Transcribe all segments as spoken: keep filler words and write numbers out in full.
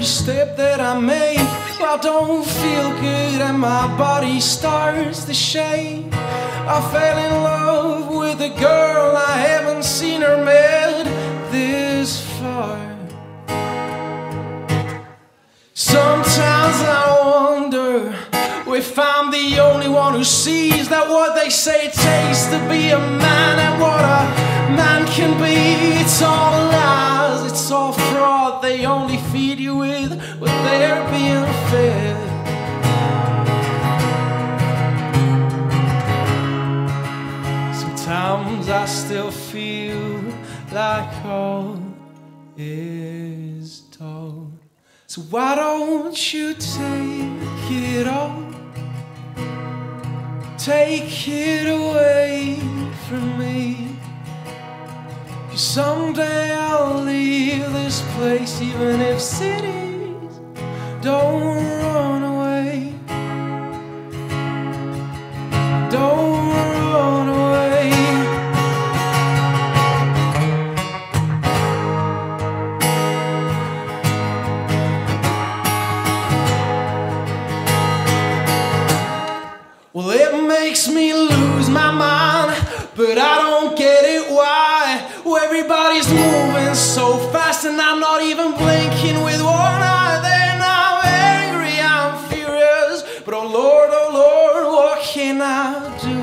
step that I make, I don't feel good and my body starts to shake. I fell in love with a girl, I haven't seen her met this far. Sometimes I wonder if I'm the only one who sees that what they say it takes to be a man, and what a man can be, it's all lies, it's all fraud. They only feed you with what they're being fed. Sometimes I still feel like all is told. So why don't you take it all? Take it away from me. 'Cause someday I'll leave this place, even if cities don't run away. Don't run away. Well, it makes me lose my mind, but I don't get it why. Well, everybody's moving so fast and I'm not even blinking with one eye. Then I'm angry, I'm furious, but oh Lord, oh Lord, what can I do?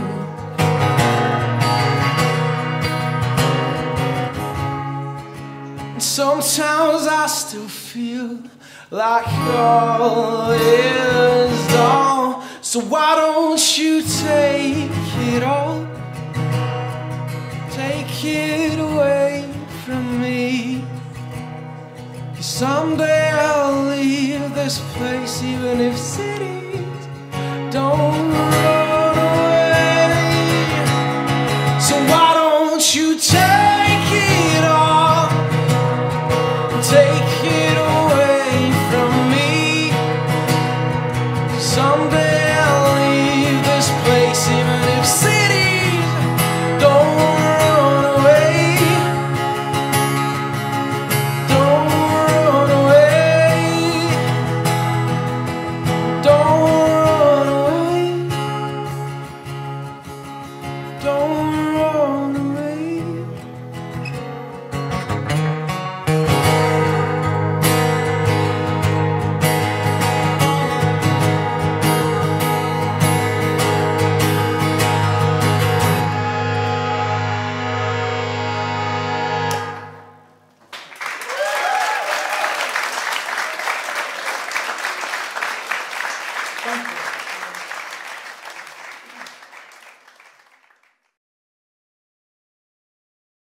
And sometimes I still feel like all is done. So why don't you take it all? Take it away from me. 'Cause someday I'll leave this place, even if cities don't run away. So why don't you take it all? Take it away from me. Someday even if cities don't run away, don't run away, don't run away, don't run away. Thank you.